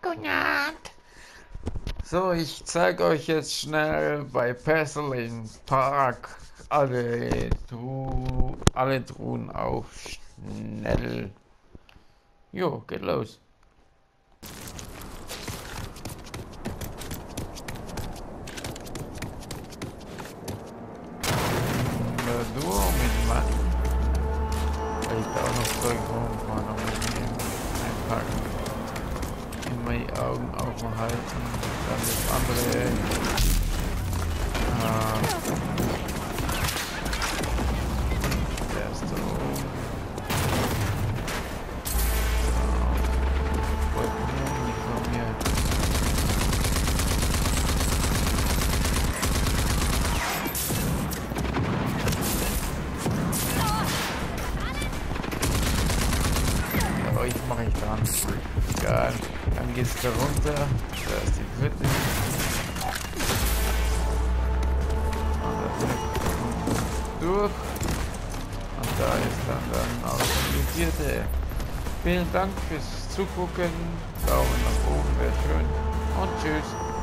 Dragonat. So, ich zeige euch jetzt schnell bei Passerling Park alle Truhen auf schnell. Jo, geht los. Nur mit Mann. Da liegt auch noch Zeug rum, kann man auch mitnehmen, einpacken. Immer die Augen offen halten. Dann das andere. Der ist da oben. Wollt nur nicht von mir. Ja, euch mache ich dann. Egal. Dann geht's da runter. Da ist die dritte. Durch. Und da ist dann auch die vierte. Vielen Dank fürs Zugucken. Daumen nach oben wäre schön. Und tschüss.